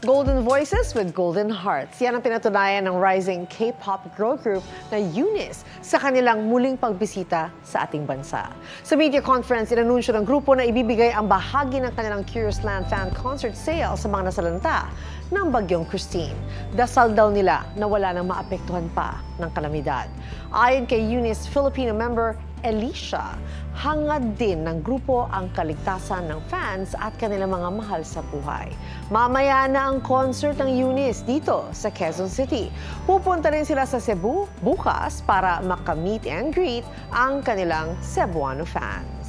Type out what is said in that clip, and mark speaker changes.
Speaker 1: Golden Voices with Golden Hearts. Yan ang pinatunayan ng rising K-pop girl group na UNIS sa kanilang muling pagbisita sa ating bansa. Sa media conference, inanunsyo ng grupo na ibibigay ang bahagi ng kanilang Curiousland fan concert sale sa mga nasalanta ng Bagyong Kristine. Dasal daw nila na wala nang maapektuhan pa ng kalamidad. Ayon kay UNIS Filipino member Alicia, hangad din ng grupo ang kaligtasan ng fans at kanilang mga mahal sa buhay. Mamaya na ang concert ng UNIS dito sa Quezon City. Pupunta rin sila sa Cebu bukas para maka-meet and greet ang kanilang Cebuano fans.